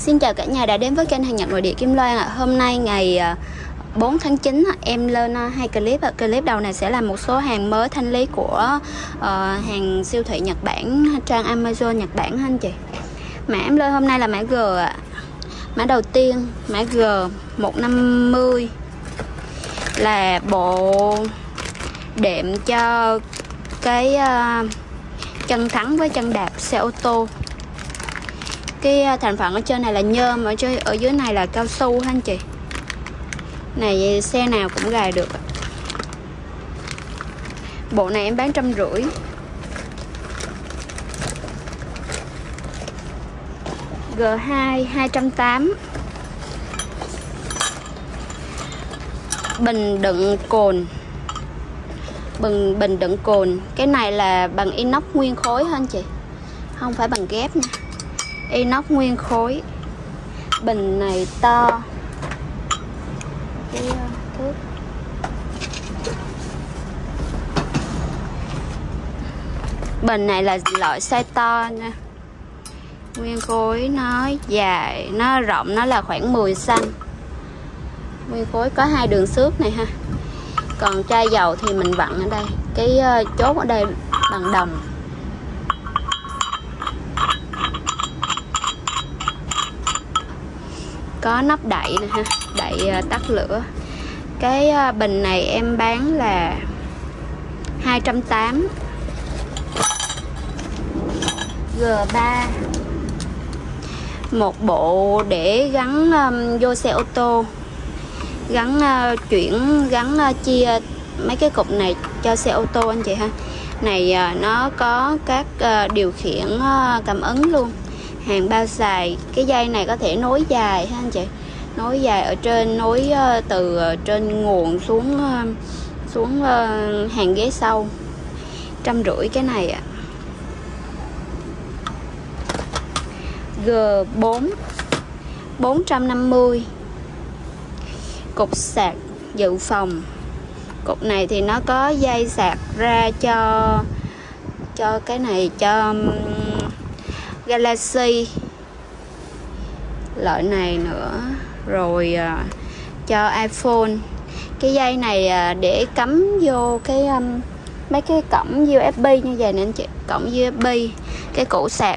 Xin chào cả nhà đã đến với kênh hàng Nhật nội địa Kim Loan ạ. Hôm nay ngày 4 tháng 9 em lên 2 clip. Clip đầu này sẽ là một số hàng mới thanh lý của hàng siêu thị Nhật Bản, trang Amazon Nhật Bản ha anh chị. Mã em lên hôm nay là mã G ạ. Mã đầu tiên, mã G 150 là bộ đệm cho cái chân thắng với chân đạp xe ô tô. Cái thành phần ở trên này là nhôm, ở dưới này là cao su ha anh chị. Này xe nào cũng gài được. Bộ này em bán 150. G2 280. Bình đựng cồn. Bình đựng cồn. Cái này là bằng inox nguyên khối ha anh chị, không phải bằng ghép nha. Inox nguyên khối. Bình này to. Cái thước. Bình này là loại size to nha. Nguyên khối nó dài, nó rộng nó là khoảng 10 cm. Nguyên khối có 2 đường xước này ha. Còn chai dầu thì mình vặn ở đây. Cái chốt ở đây bằng đồng. Có nắp đậy nè ha, đậy tắt lửa. Cái bình này em bán là 280. G3 một bộ để gắn vô xe ô tô, gắn chia mấy cái cục này cho xe ô tô anh chị ha. Này nó có các điều khiển cảm ứng luôn. Hàng bao xài. Cái dây này có thể nối dài ha anh chị, nối dài ở trên, nối từ trên nguồn xuống hàng ghế sau. 150 cái này ạ. G4 450. Cục sạc dự phòng. Cục này thì nó có dây sạc ra cho cái này, cho Galaxy loại này nữa, rồi cho iPhone. Cái dây này để cắm vô cái mấy cái cổng USB như vậy nè anh chị, cổng USB. Cái củ sạc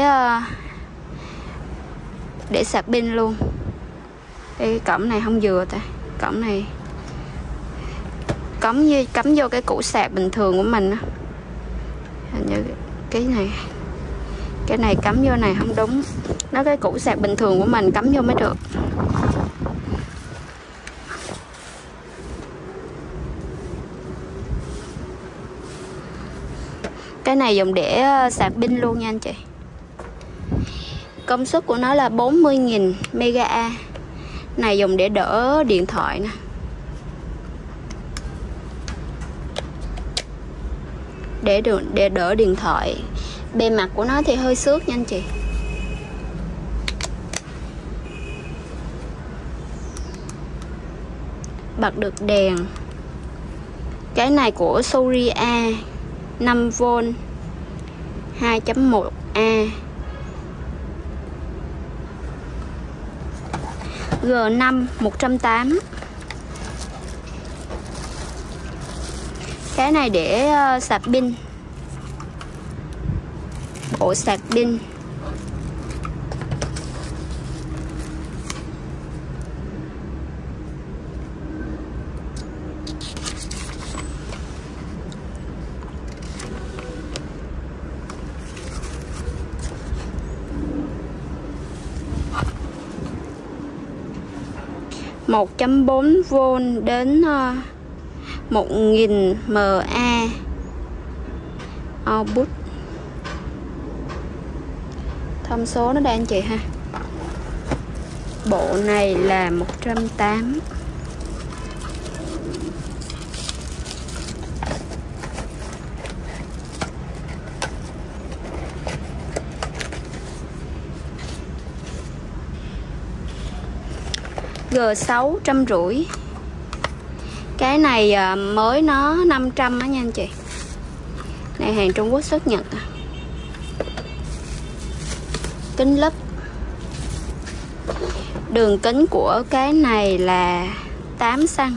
để sạc pin luôn. Cái cổng này không vừa ta, cổng này cắm vô cái củ sạc bình thường của mình. Hình như cái này cắm vô này không đúng. Nó cái củ sạc bình thường của mình cắm vô mới được. Cái này dùng để sạc pin luôn nha anh chị. Công suất của nó là 40.000 mAh. Này dùng để đỡ điện thoại nè. Để đỡ điện thoại. Bề mặt của nó thì hơi xước nha anh chị. Bật được đèn. Cái này của Soria 5V 2.1A. G5 180. Cái này để sạc pin. Bộ sạc pin. Một 1.4V đến 1000 mAh output. Thông số nó đây anh chị ha. Bộ này là 180. G6 150. Cái này mới nó 500 á nha anh chị. Này hàng Trung Quốc xuất Nhật. Kính lúp Đường kính của cái này là 8 cm.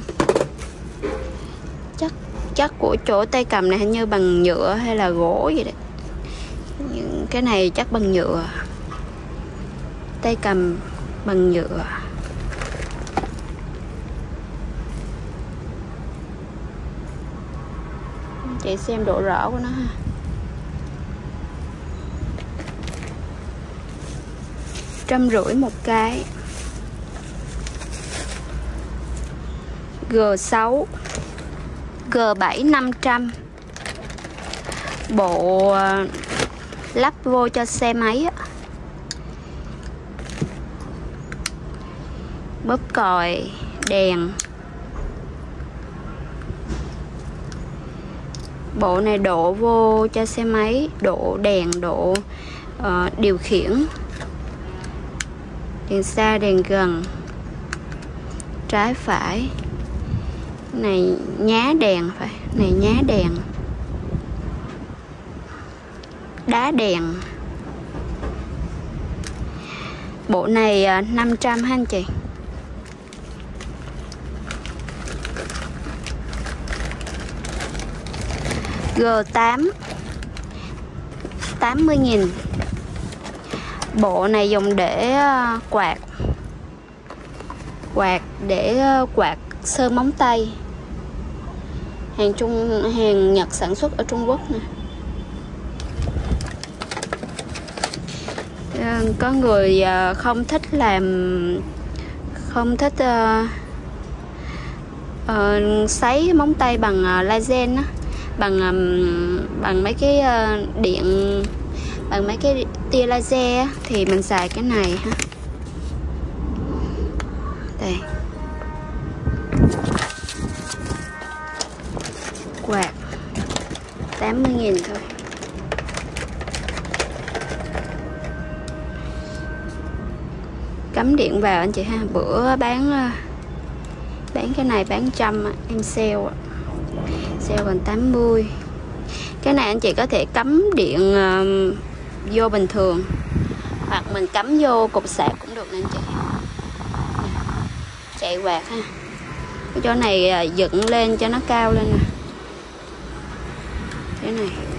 Chắc của chỗ tay cầm này hình như bằng nhựa hay là gỗ gì đấy. Cái này chắc bằng nhựa. Tay cầm bằng nhựa. Chị xem độ rõ của nó ha. $150 một cái. G6, G7 500. Bộ lắp vô cho xe máy á. Bóp còi, đèn. Bộ này độ vô cho xe máy, độ đèn, độ điều khiển. Đèn xa, đèn gần, trái phải. Này nhá đèn phải, này nhá đèn. Đá đèn. Bộ này 500 ha anh chị. G8 80.000. Bộ này dùng để quạt để quạt sơn móng tay. Hàng Nhật sản xuất ở Trung Quốc nè. Có người không thích sấy móng tay bằng laser á, bằng mấy cái điện, bằng mấy cái tia laser á, thì mình xài cái này ha. Đây. Quạt 80.000 thôi. Cắm điện vào anh chị ha. Bữa bán cái này bán 100, em sale còn 80. Cái này anh chị có thể cắm điện vô bình thường, hoặc mình cắm vô cục sạc cũng được nè anh chị. Chạy quạt ha. Cái chỗ này dựng lên cho nó cao lên nè. Cái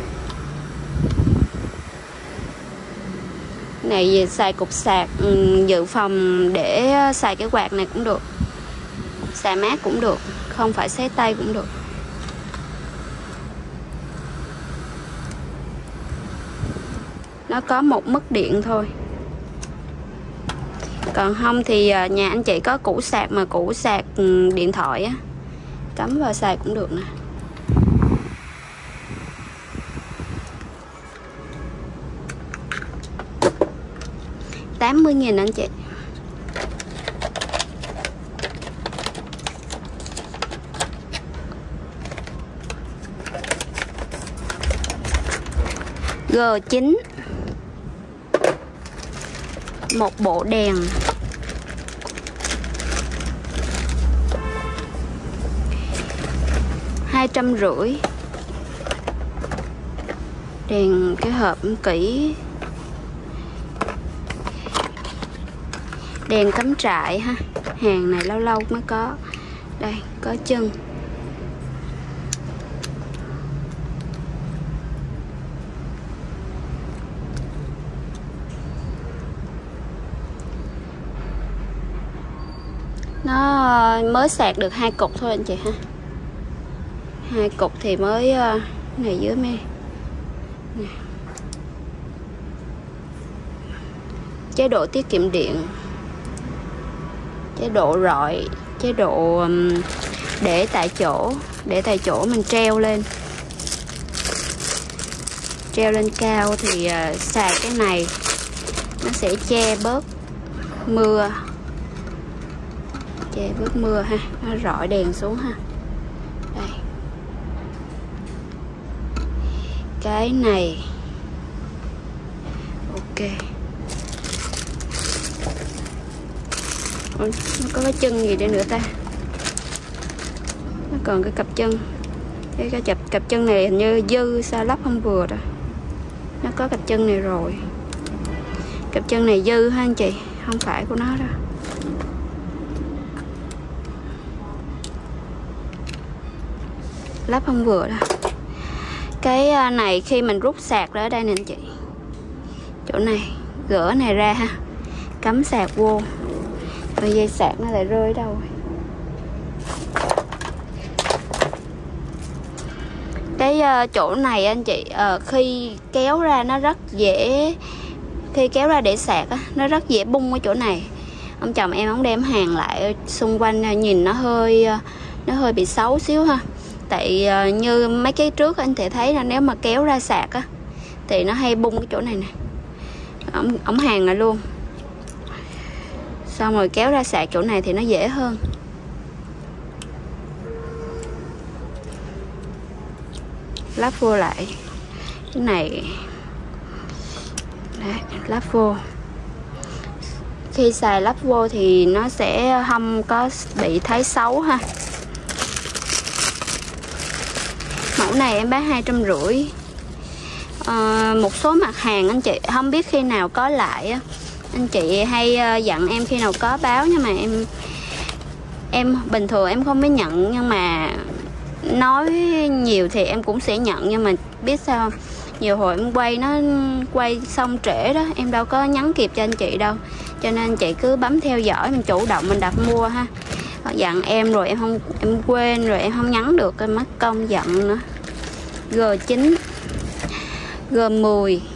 này xài cục sạc dự phòng để xài cái quạt này cũng được, xài mát cũng được, không phải xé tay cũng được. Nó có một mức điện thôi. Còn không thì nhà anh chị có củ sạc mà củ sạc điện thoại á, cắm vào xài cũng được nè. $80.000 anh chị. G9. Một bộ đèn. $250. Đèn cái hộp kỹ. Đèn cắm trại ha. Hàng này lâu lâu mới có. Đây, có chân. Nó mới sạc được 2 cục thôi anh chị ha. 2 cục thì mới này dưới mê. Chế độ tiết kiệm điện, chế độ rọi, chế độ để tại chỗ mình treo lên cao thì xài cái này nó sẽ che bớt mưa, ha. Nó rọi đèn xuống ha. Đây, cái này ok. Nó có cái chân gì đây nữa ta? Nó còn cái cặp chân. Cái cặp chân này hình như dư sao lắp không vừa rồi. Nó có cặp chân này rồi. Cặp chân này dư ha anh chị, không phải của nó đâu. lắp không vừa đó. Cái này khi mình rút sạc ra ở đây nè anh chị, chỗ này gỡ này ra ha, cắm sạc vô, rồi dây sạc nó lại rơi ở đâu rồi. Cái chỗ này anh chị, khi kéo ra nó rất dễ, khi kéo ra để sạc á, nó rất dễ bung ở chỗ này. Ông chồng em ông đem hàng lại xung quanh nhìn nó hơi bị xấu xíu ha. Tại như mấy cái trước anh thể thấy là nếu mà kéo ra sạc á thì nó hay bung cái chỗ này nè. Ông hàng lại luôn, xong rồi kéo ra sạc chỗ này thì nó dễ hơn. Lắp vô lại cái này. Đấy, lắp vô. Khi xài lắp vô thì nó sẽ không có bị thấy xấu ha. Mẫu này em bán 250. Một số mặt hàng anh chị không biết khi nào có lại á, anh chị hay dặn em khi nào có báo, nhưng mà em bình thường em không biết nhận, nhưng mà nói nhiều thì em cũng sẽ nhận. Nhưng mà biết sao không? Nhiều hồi em quay xong trễ đó, em đâu có nhắn kịp cho anh chị đâu, cho nên anh chị cứ bấm theo dõi, mình chủ động mình đặt mua ha. Dặn em rồi em quên rồi em không nhắn được, em mất công giận nữa. G9 G10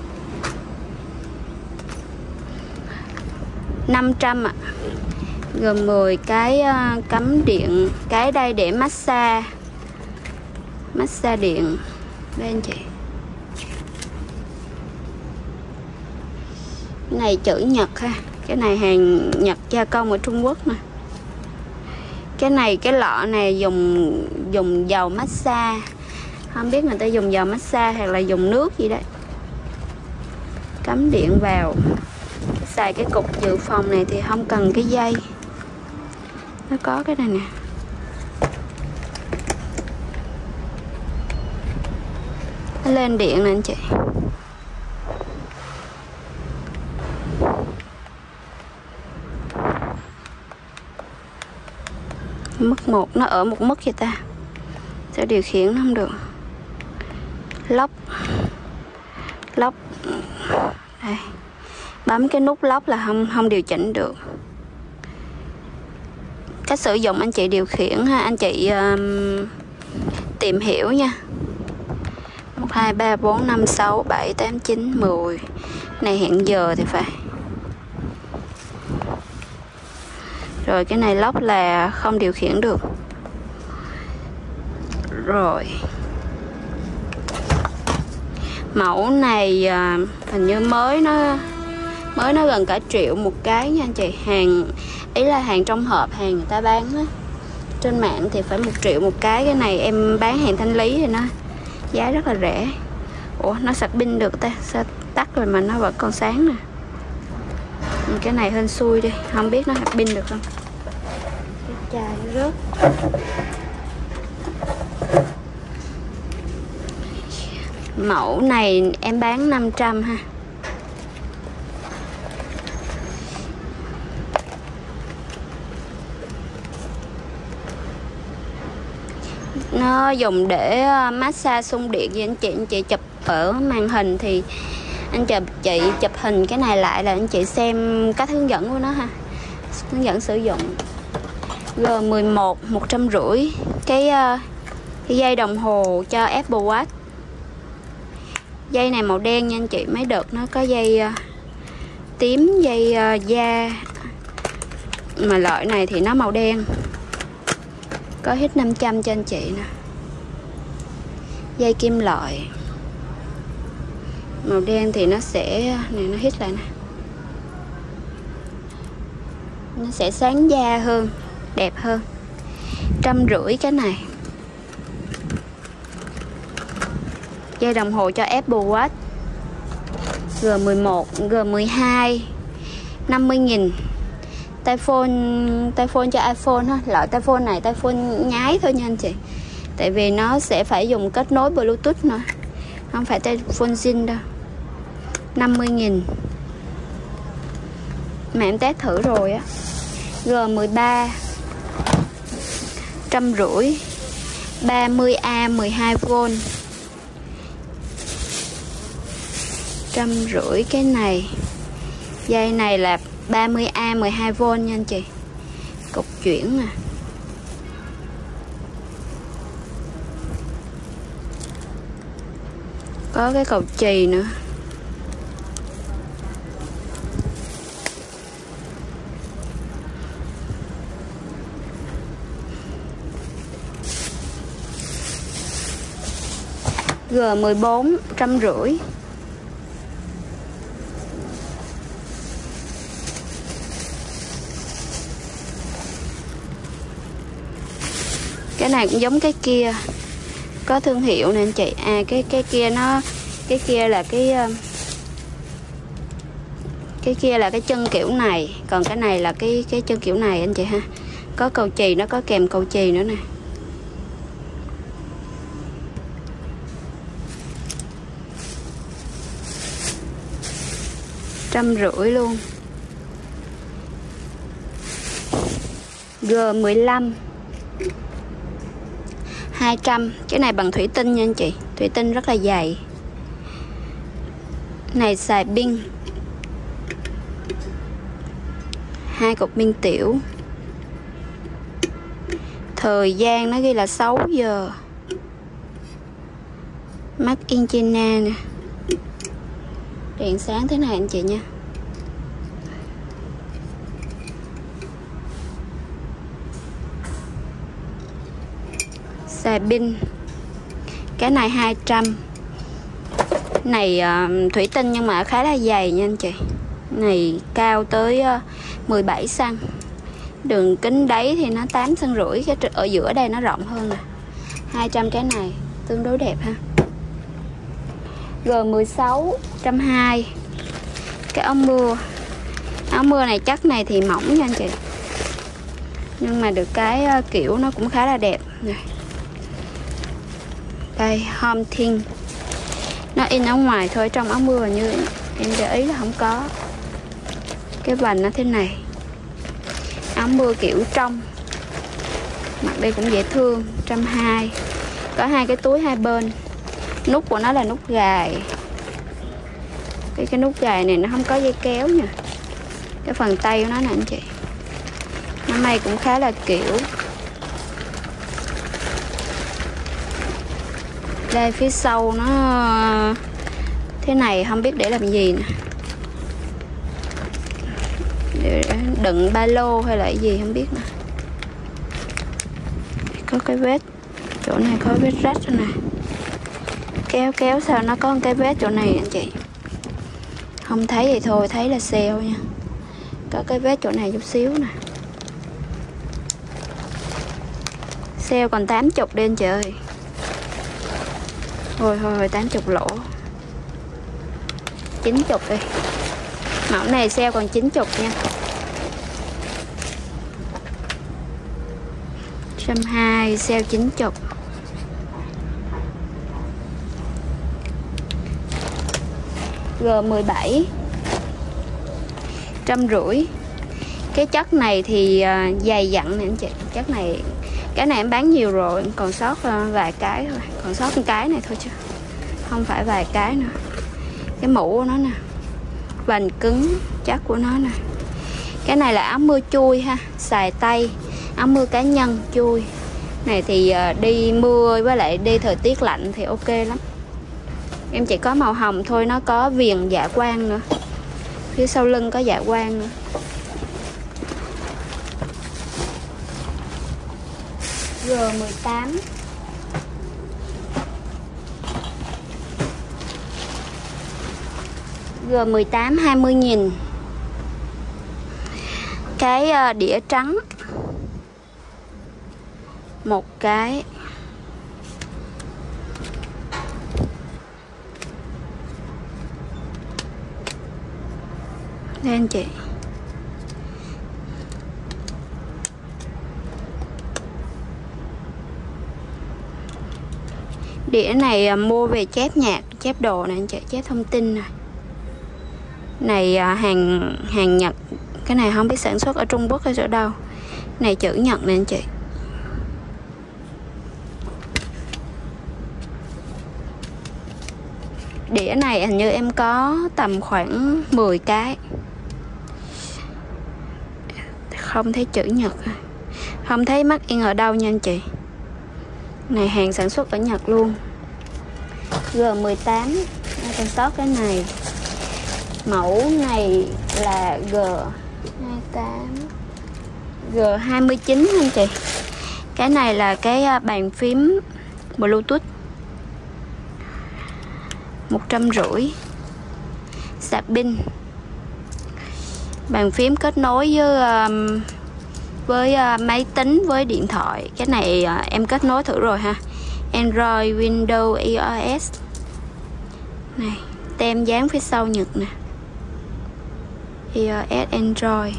500 ạ. G10 cái cắm điện, cái đây để massage điện đây anh chị. Cái này chữ Nhật ha, cái này hàng Nhật gia công ở Trung Quốc nè. Cái này cái lọ này dùng dầu massage, không biết người ta dùng dầu massage hay là dùng nước gì đấy. Cắm điện vào. Xài cái cục dự phòng này thì không cần cái dây, nó có cái này nè. Nó lên điện nè anh chị. Mức 1 nó ở một mức vậy ta, sẽ điều khiển nó không được. Lóc đây, bấm cái nút lóc là không điều chỉnh được. Cách sử dụng anh chị điều khiển ha, anh chị tìm hiểu nha. 1 2 3 4 5 6 7 8 9 10 này hẹn giờ thì phải. Rồi cái này lóc là không điều khiển được. Rồi mẫu này hình như mới nó gần cả triệu một cái nha anh chị. Hàng ý là hàng trong hộp, hàng người ta bán á, trên mạng thì phải 1 triệu một cái. Cái này em bán hàng thanh lý thì nó giá rất là rẻ. Ủa nó sạc pin được ta, sao tắt rồi mà nó vẫn còn sáng nè. Cái này hên xui đi, không biết nó sạc pin được không. Cái chai nó rớt. Mẫu này em bán 500 ha. Nó dùng để massage xung điện với anh chị chụp ở màn hình thì anh chị chụp hình cái này lại là anh chị xem cách hướng dẫn của nó ha. Hướng dẫn sử dụng. G11 150. Cái dây đồng hồ cho Apple Watch. Dây này màu đen nha anh chị, mấy đợt nó có dây tím, dây da, mà loại này thì nó màu đen. Có hít 500 cho anh chị nè. Dây kim loại màu đen thì nó sẽ này, nó hít lại nè, nó sẽ sáng da hơn, đẹp hơn. 150 cái này. Dây đồng hồ cho Apple Watch. G11, G12 50.000. Tai phone cho iPhone ha. Loại tai phone này tai phone nhái thôi nha anh chị. Tại vì nó sẽ phải dùng kết nối Bluetooth nữa, không phải tai phone zin đâu. 50.000. Mà em test thử rồi á. G13 150. 30A 12V, 150 cái này. Dây này là 30A 12V nha anh chị. Cục chuyển nè. Có cái cầu chì nữa. G14 150. Cái này cũng giống cái kia, có thương hiệu nè anh chị. À cái kia nó, cái kia là cái kia là cái chân kiểu này, còn cái này là cái chân kiểu này anh chị ha. Có cầu chì, nó có kèm cầu chì nữa nè. $150 luôn. G15 200. Cái này bằng thủy tinh nha anh chị, thủy tinh rất là dày. Này xài pin, 2 cục pin tiểu. Thời gian nó ghi là 6 giờ. Made in China nè. Đèn sáng thế này anh chị nha. Xài pin. Cái này 200. Này thủy tinh nhưng mà khá là dày nha anh chị. Này cao tới 17 cm. Đường kính đáy thì nó 8,5 cm. Cái ở giữa đây nó rộng hơn nè. 200 cái này tương đối đẹp ha. G16 120. Cái áo mưa. Áo mưa này chắc này thì mỏng nha anh chị, nhưng mà được cái kiểu nó cũng khá là đẹp này. Đây Home Thing. Nó in ở ngoài thôi, trong áo mưa như em để ý là không có. Cái vành nó thế này. Áo mưa kiểu trong. Mặc đây cũng dễ thương. 120. Có 2 cái túi hai bên. Nút của nó là nút gài. Cái nút gài này nó không có dây kéo nha. Cái phần tay của nó nè anh chị. Nó may cũng khá là kiểu. Đây phía sau nó thế này, không biết để làm gì nè. Để đựng ba lô hay là cái gì không biết nè. Có cái vết. Chỗ này có vết rách rồi nè. Kéo sao nó có một cái vết chỗ này anh chị. Không thấy thì thôi, thấy là sale nha. Có cái vết chỗ này chút xíu nè. Sale còn 80 đi anh chị ơi. Thôi 80 lỗ. 90 đi. Mẫu này sale còn 90 nha. 120 sale 90. G17 150. Cái chất này thì dày dặn nè anh chị. Chất này, cái này em bán nhiều rồi, còn sót vài cái thôi. Còn sót một cái này thôi chứ không phải vài cái nữa. Cái mũ của nó nè, vành cứng chắc của nó nè. Cái này là áo mưa chui ha, xài tay. Áo mưa cá nhân chui. Này thì đi mưa với lại đi thời tiết lạnh thì ok lắm. Em chỉ có màu hồng thôi, nó có viền dạ quang nữa. Phía sau lưng có dạ quang nữa. G18 G18 20.000. Cái đĩa trắng một cái. Đây anh chị. Đĩa này mua về chép nhạc, chép đồ nè anh chị, chép thông tin nè. Này hàng Nhật. Cái này không biết sản xuất ở Trung Quốc hay ở đâu. Này chữ Nhật nè anh chị. Đĩa này hình như em có tầm khoảng 10 cái. Không thấy chữ Nhật, không thấy made in ở đâu nha anh chị. Này hàng sản xuất ở Nhật luôn. G18 còn sót cái này. Mẫu này là G28, G29 anh chị. Cái này là cái bàn phím Bluetooth 150, sạc pin. Bàn phím kết nối với máy tính, với điện thoại. Cái này em kết nối thử rồi ha. Android, Windows, iOS. Này, tem dán phía sau Nhật nè. iOS, Android.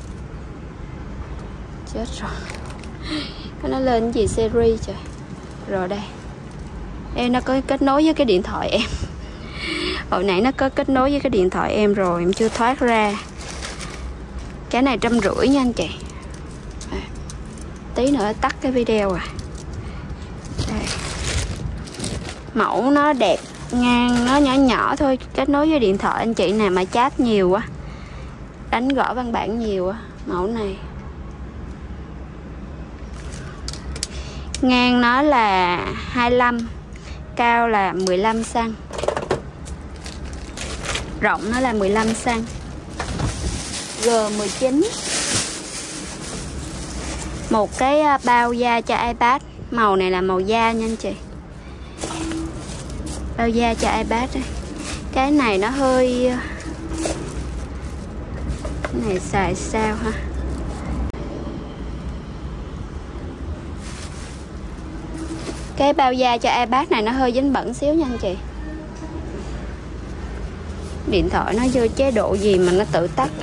Chết rồi. Nó lên gì series trời. Rồi đây. Em nó có kết nối với cái điện thoại em. Hồi nãy nó có kết nối với cái điện thoại em rồi, em chưa thoát ra. Cái này 150 nha anh chị. Tí nữa tắt cái video à. Đây. Mẫu nó đẹp, ngang nó nhỏ nhỏ thôi, kết nối với điện thoại anh chị nè, mà chat nhiều quá, đánh gõ văn bản nhiều quá. Mẫu này ngang nó là 25, cao là 15 cm, rộng nó là 15 cm. G19. Một cái bao da cho iPad. Màu này là màu da nha anh chị. Bao da cho iPad đây. Cái này nó hơi, cái này xài sao ha. Cái bao da cho iPad này nó hơi dính bẩn xíu nha anh chị. Điện thoại nó vô chế độ gì mà nó tự tắt.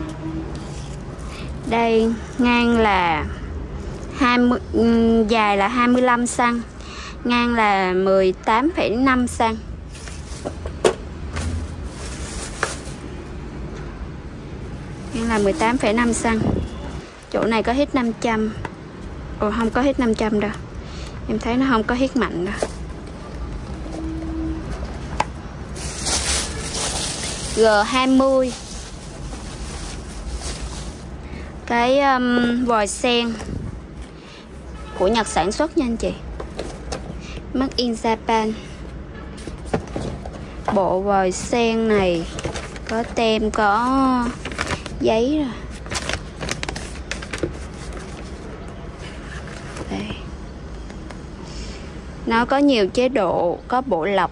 Đây, ngang là 20, dài là 25 cm, ngang là 18,5 cm. Ngang là 18,5 cm. Chỗ này có hít 500. Ồ, không có hít 500 đâu. Em thấy nó không có hít mạnh đâu. G20. Cái vòi sen của Nhật sản xuất nha anh chị. Made in Japan. Bộ vòi sen này có tem, có giấy rồi. Đây. Nó có nhiều chế độ, có bộ lọc.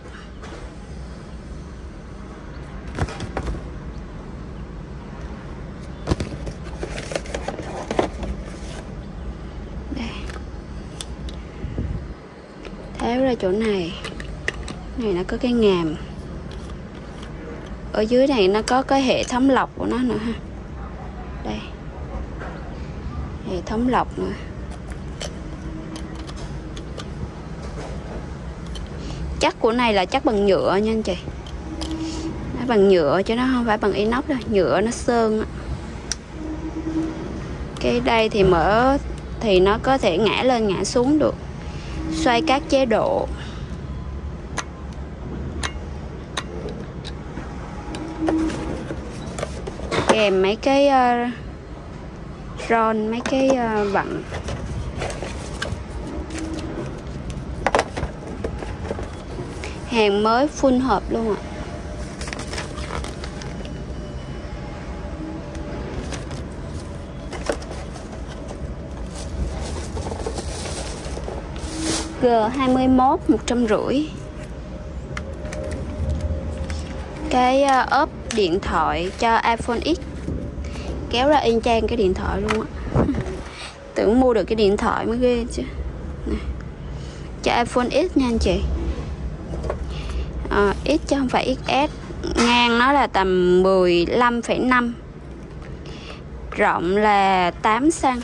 Tháo ra chỗ này. Này nó có cái ngàm. Ở dưới này nó có cái hệ thống lọc của nó nữa ha. Đây. Hệ thống lọc nữa. Chắc của này là chắc bằng nhựa nha anh chị. Nó bằng nhựa chứ nó không phải bằng inox đâu. Nhựa nó sơn á. Cái đây thì mở thì nó có thể ngã lên ngã xuống được. Xoay các chế độ. Kèm mấy cái ron, mấy cái vặn. Hàng mới full hộp luôn ạ. G21 150. Cái ốp điện thoại cho iPhone X. Kéo ra y chang cái điện thoại luôn á. Tưởng mua được cái điện thoại mới ghê chứ. Này. Cho iPhone X nha anh chị. X chứ không phải XS. Ngang nó là tầm 15,5, rộng là 8 cm.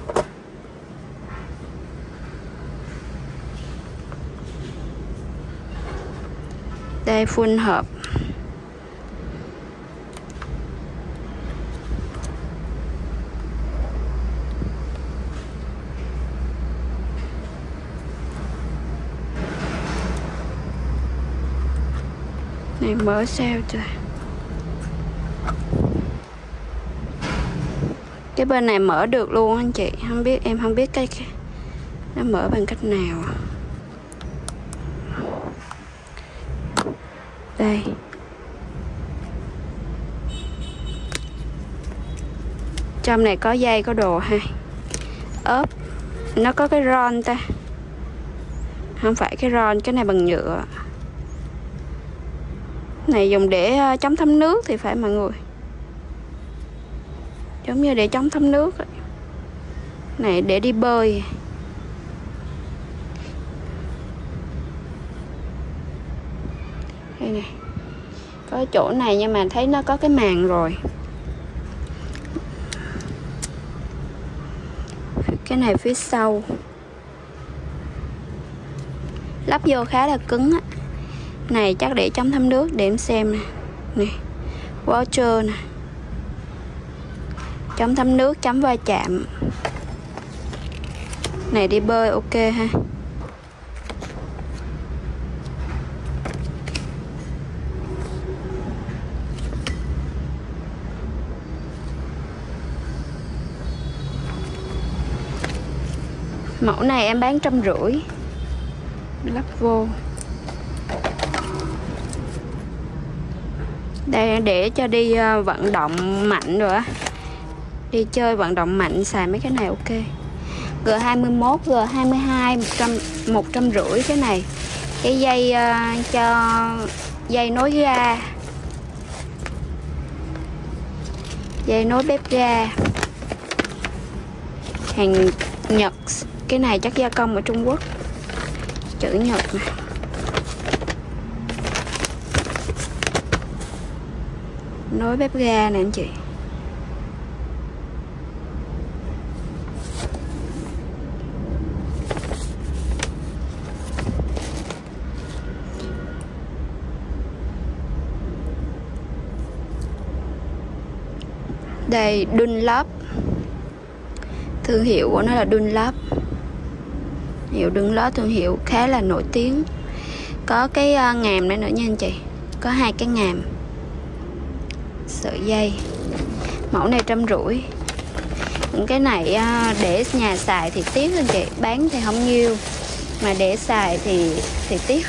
Đây full hộp. Này mở sao trời. Cái bên này mở được luôn anh chị. Không biết, em không biết cái nó mở bằng cách nào. Đây. Trong này có dây, có đồ ha. Ốp. Nó có cái ron ta. Không phải cái ron, cái này bằng nhựa. Này dùng để chống thấm nước thì phải mọi người. Giống như để chống thấm nước. Này để đi bơi. Đây này. Có chỗ này nhưng mà thấy nó có cái màn rồi. Cái này phía sau. Lắp vô khá là cứng á. Này chắc để chống thấm nước, để em xem nè. Nè. Voucher nè. Chống thấm nước, chống va chạm. Này đi bơi ok ha. Mẫu này em bán 150. Lắp vô. Đây để cho đi vận động mạnh rồi á. Đi chơi vận động mạnh xài mấy cái này ok. G21, G22 150 cái này. Cái dây cho dây nối ga. Dây nối bếp ga. Hàng Nhật. Cái này chắc gia công ở Trung Quốc. Chữ Nhật nè. Nối bếp ga nè anh chị. Đây Dunlop. Thương hiệu của nó là Dunlop. Hiệu Dunlop thương hiệu khá là nổi tiếng. Có cái ngàm này nữa nha anh chị. Có 2 cái ngàm. Sợi dây. Mẫu này 150. Những cái này để nhà xài thì tiếc anh chị. Bán thì không nhiêu. Mà để xài thì tiếc.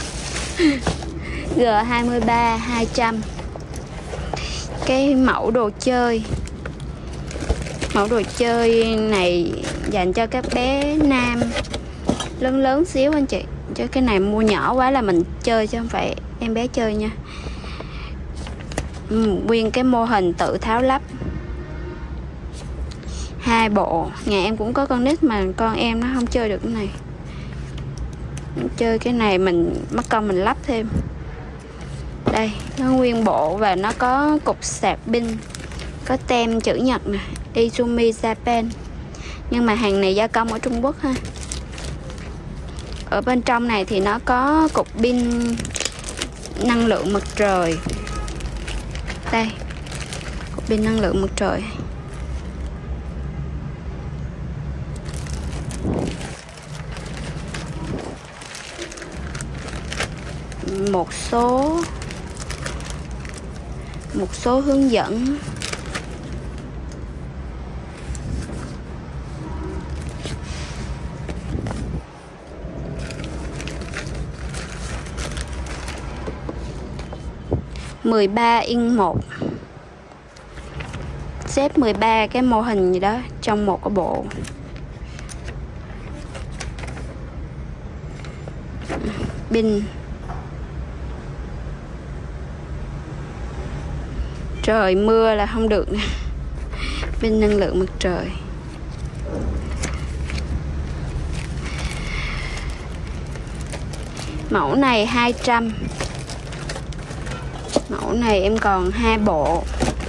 G23 200. Cái mẫu đồ chơi. Mẫu đồ chơi này dành cho các bé nam lớn lớn xíu anh chị. Chứ cái này mua nhỏ quá là mình chơi chứ không phải em bé chơi nha. Nguyên cái mô hình tự tháo lắp. 2 bộ. Nhà em cũng có con nít mà con em nó không chơi được cái này. Chơi cái này mình mất công mình lắp thêm. Đây, nó nguyên bộ và nó có cục sạc pin. Có tem chữ Nhật nè, Izumi Japan. Nhưng mà hàng này gia công ở Trung Quốc ha. Ở bên trong này thì nó có cục pin năng lượng mặt trời. Đây, cục pin năng lượng mặt trời. Một số hướng dẫn. $13 1. Xếp 13 cái mô hình gì đó trong một cái bộ. Pin. Trời mưa là không được nè. Pin năng lượng mặt trời. Mẫu này 200. Mẫu này em còn 2 bộ.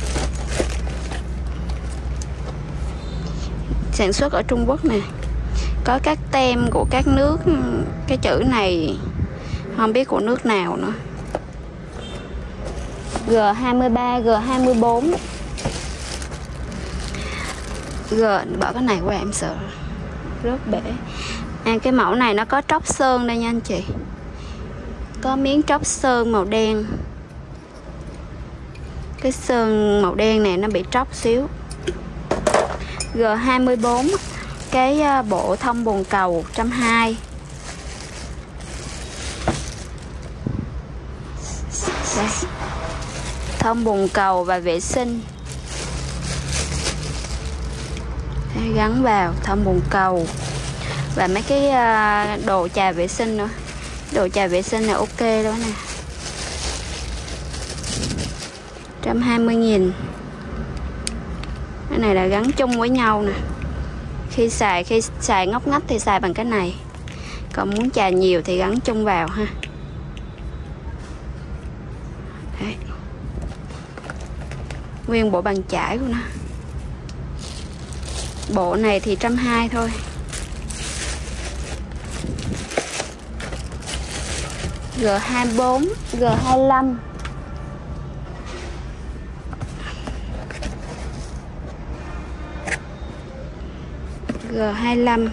Sản xuất ở Trung Quốc nè. Có các tem của các nước. Cái chữ này không biết của nước nào nữa. G23, G24. Bỏ cái này qua em sợ rớt bể. Cái mẫu này nó có tróc sơn đây nha anh chị. Có miếng tróc sơn màu đen. Cái sơn màu đen này nó bị tróc xíu. G24, cái bộ thông bồn cầu 120. Đây. Thông bồn cầu và vệ sinh. Đây, gắn vào thông bồn cầu. Và mấy cái đồ chà vệ sinh nữa. Đồ chà vệ sinh này ok đó nè. 120.000. Cái này là gắn chung với nhau nè. Khi xài ngóc ngách thì xài bằng cái này. Còn muốn chà nhiều thì gắn chung vào ha. Đấy. Nguyên bộ bàn chải của nó. Bộ này thì 120 thôi. G24, G25. G25.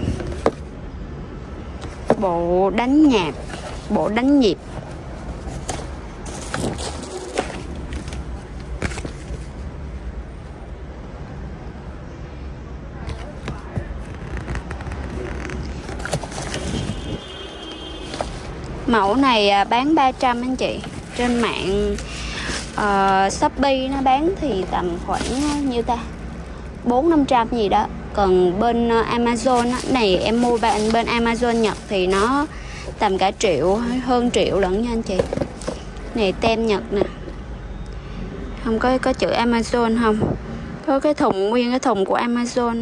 Bộ đánh nhạc, bộ đánh nhịp. Mẫu này bán 300 anh chị. Trên mạng Shopee nó bán thì tầm khoảng nhiêu ta, 400-500 gì đó. Còn bên Amazon này em mua bên Amazon Nhật thì nó tầm cả triệu, hơn triệu lận nha anh chị. Này tem Nhật nè. Không có chữ Amazon không? Có cái thùng, nguyên cái thùng của Amazon.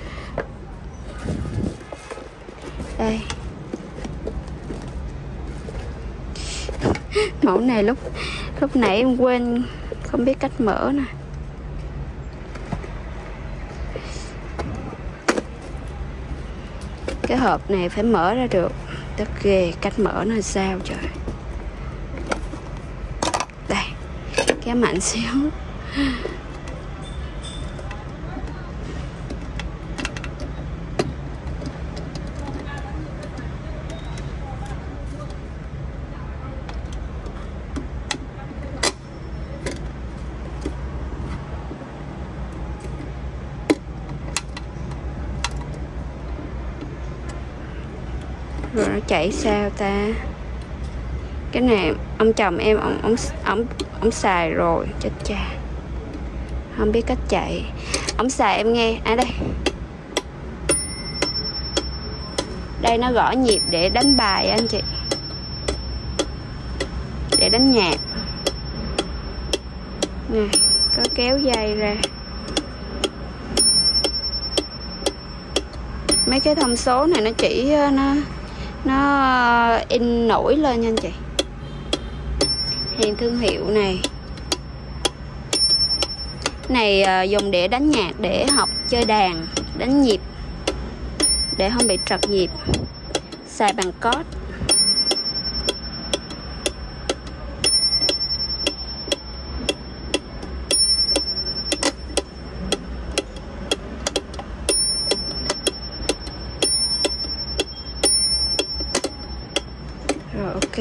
Đây. Mẫu này lúc nãy em quên không biết cách mở nè. Cái hộp này phải mở ra được. Tức ghê, cách mở nó sao trời. Đây, cái mạnh xíu. Rồi nó chảy sao ta? Cái này ông chồng em ông xài rồi, chết cha. Không biết cách chạy. Ông xài em nghe. À đây. Đây nó gõ nhịp để đánh bài anh chị. Để đánh nhạc. Nè, có kéo dây ra. Mấy cái thông số này nó chỉ nó in nổi lên nha anh chị. Hàng thương hiệu này. Này dùng để đánh nhạc, để học chơi đàn, đánh nhịp, để không bị trật nhịp. Xài bằng code. Rồi ok.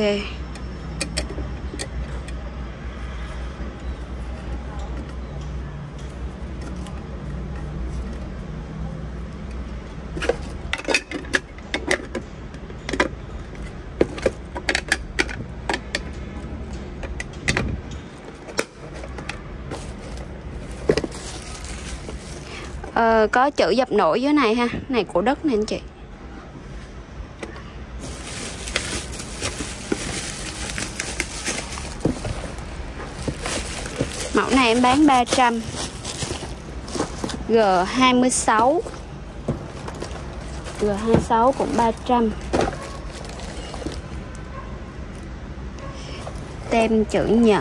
Có chữ dập nổi dưới này ha. Này của đất nè anh chị. Mẫu này em bán 300. G26. G26 cũng 300. Tem chữ Nhật.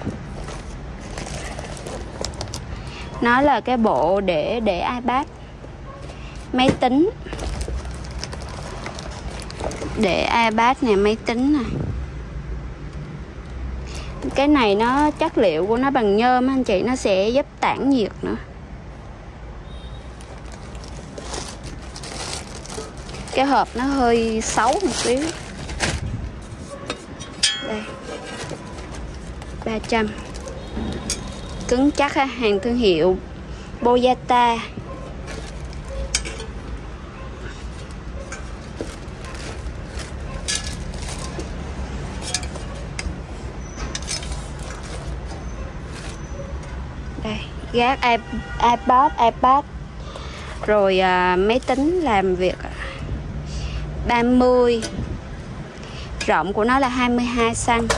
Nó là cái bộ để iPad, máy tính. Để iPad nè, máy tính nè. Cái này nó chất liệu của nó bằng nhôm anh chị, nó sẽ giúp tản nhiệt nữa. Cái hộp nó hơi xấu một xíu. Đây. 300. cứng chắc ha, hàng thương hiệu Boyata. Đây, gác iPad rồi máy tính làm việc 30, rộng của nó là 22 cm.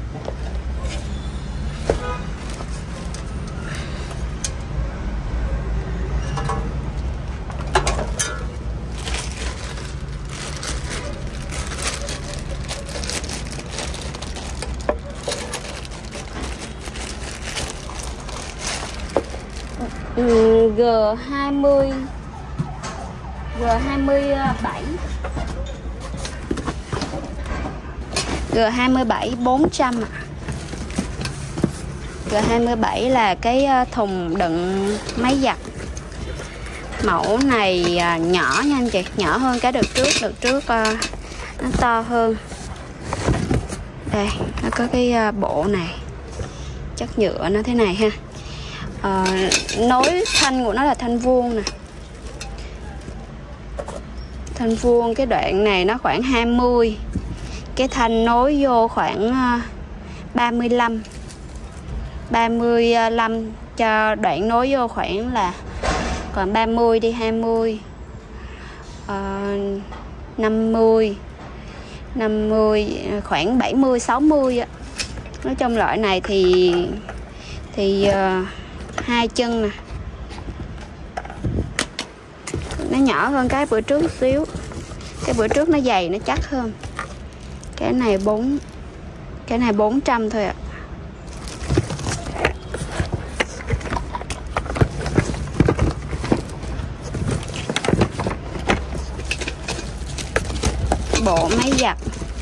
G27 400 ạ. G27 là cái thùng đựng máy giặt. Mẫu này nhỏ nha anh chị, nhỏ hơn cái đợt trước nó to hơn. Đây, nó có cái bộ này, chất nhựa nó thế này ha. Nối thanh của nó là thanh vuông nè, thanh vuông. Cái đoạn này nó khoảng 20, cái thanh nối vô khoảng 35 cho đoạn nối vô khoảng là còn 30 đi, 20 50 khoảng 70 60 á. Nói chung loại này thì 2 chân nè, nó nhỏ hơn cái bữa trước xíu. Cái bữa trước nó dày, nó chắc hơn. Cái này 400 thôi ạ. Bộ máy giặt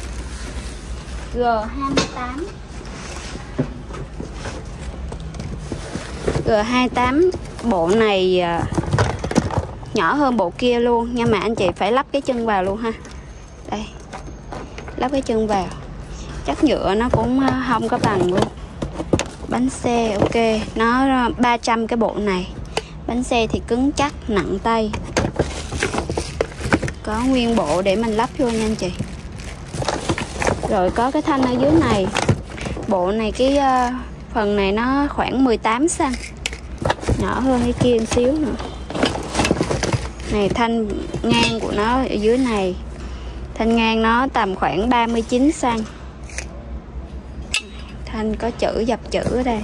G28. Bộ này nhỏ hơn bộ kia luôn, nhưng mà anh chị phải lắp cái chân vào luôn ha. Đây, lắp cái chân vào. Chất nhựa nó cũng không có bằng luôn. Bánh xe ok, nó 300 cái bộ này. Bánh xe thì cứng chắc, nặng tay. Có nguyên bộ để mình lắp vô nha anh chị. Rồi có cái thanh ở dưới này. Bộ này cái phần này nó khoảng 18 cm, nhỏ hơn cái kia một xíu nữa. Này thanh ngang của nó ở dưới này, thanh ngang nó tầm khoảng 39 cm. Thanh có chữ, dập chữ ở đây.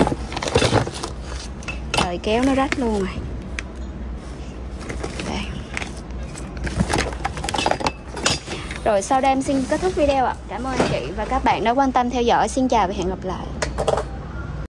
Rồi kéo nó rách luôn rồi. Đây. Rồi sau đây em xin kết thúc video ạ. Cảm ơn anh chị và các bạn đã quan tâm theo dõi. Xin chào và hẹn gặp lại.